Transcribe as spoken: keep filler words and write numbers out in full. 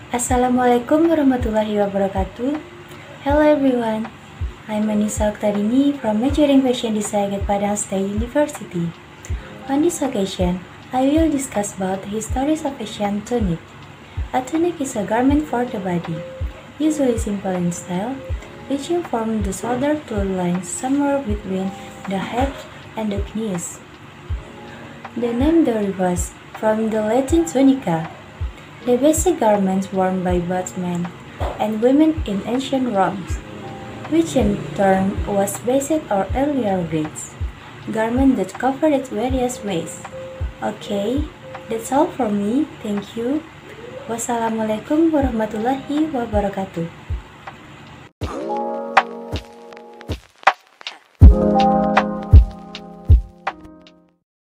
Assalamualaikum warahmatullahi wabarakatuh. Hello everyone, I'm Anissa Oktarini from majoring Fashion Design at Padang State University. On this occasion, I will discuss about the histories of Asian tunic. A tunic is a garment for the body, usually simple in style, reaching from the shoulder to the line somewhere between the hips and the knees. The name derives from the Latin tunica, the basic garments worn by both men and women in ancient Rome, which in turn was based on earlier Greeks, garment that covered its various ways. Okay, that's all from me. Thank you. Wassalamualaikum warahmatullahi wabarakatuh.